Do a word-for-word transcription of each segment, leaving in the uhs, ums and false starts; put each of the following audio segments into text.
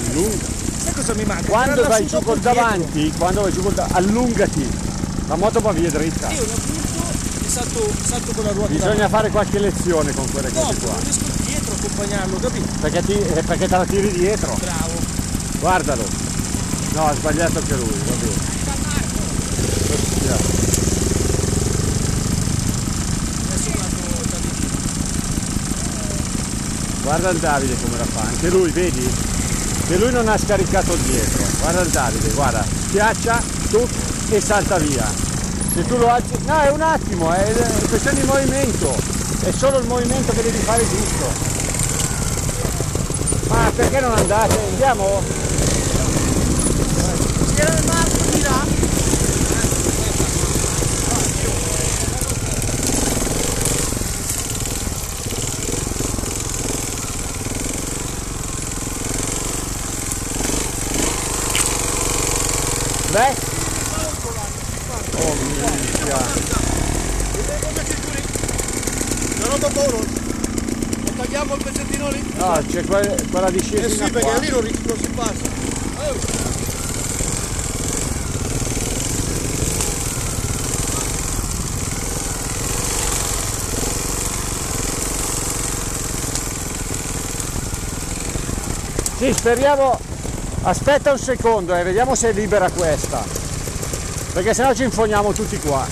Allunga. Sai cosa mi manca? Quando vai giù col davanti, quando vai giù col davanti, allungati. La moto va via dritta. Io la butto e salto, salto con la ruota. Bisogna davanti. fare qualche lezione con quelle No, cose qua. non riesco dietro a accompagnarlo, capito? Perché, ti, eh, perché te la tiri dietro. Bravo. Guardalo. No, ha sbagliato anche lui, va bene. Adesso guardo Davide. Guarda il Davide come la fa, anche lui, vedi? Che lui non ha scaricato dietro. Guarda il Davide, guarda, schiaccia, tu e salta via. Se tu lo alzi, no, è un attimo, è questione di movimento, è solo il movimento che devi fare giusto. Ma perché non andate? Andiamo? C'era il marco di là. Beh? Oh minchia. La roba loro. Lo tagliamo il pezzettino lì? No, c'è quella, quella discesa. Eh sì, perché qua. lì non, non si passa. Oh. Sì, speriamo. Aspetta un secondo e eh, vediamo se è libera questa. Perché sennò ci infogniamo tutti qua.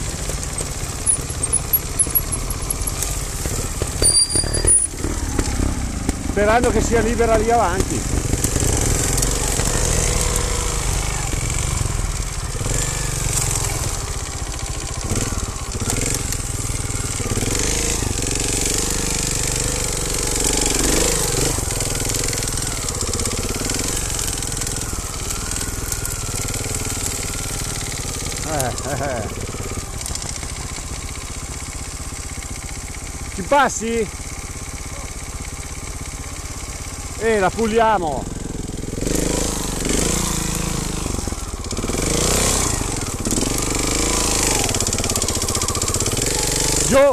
Sperando che sia libera lì avanti. Eh, eh, eh. Ci passi? E la puliamo. Giù.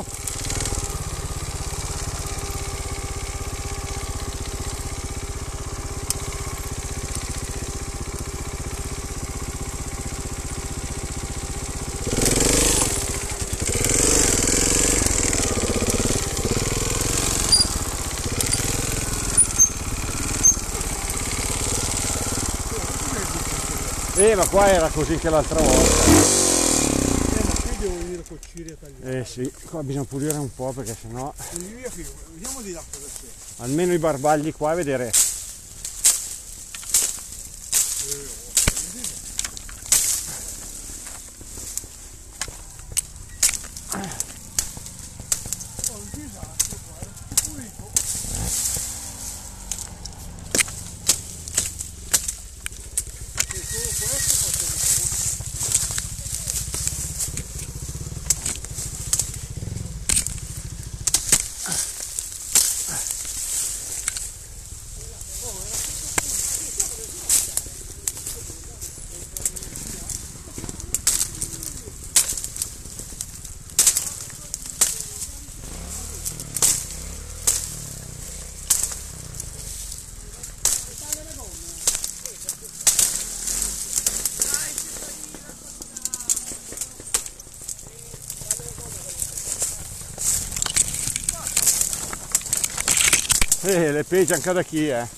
Eh, ma qua era così che l'altra volta. Eh, ma qui devo venire col ciri a tagliare. Eh sì, qua bisogna pulire un po' perché sennò. Vediamo di là cosa c'è. Almeno i barbagli qua a vedere. Eh, le peggia anche da chi, eh.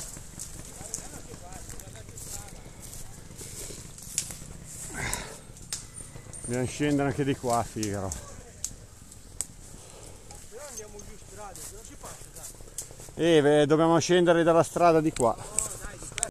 Dobbiamo scendere anche di qua, Figaro. Però andiamo giù strada, non si passa, dai. Eh, dobbiamo scendere dalla strada di qua.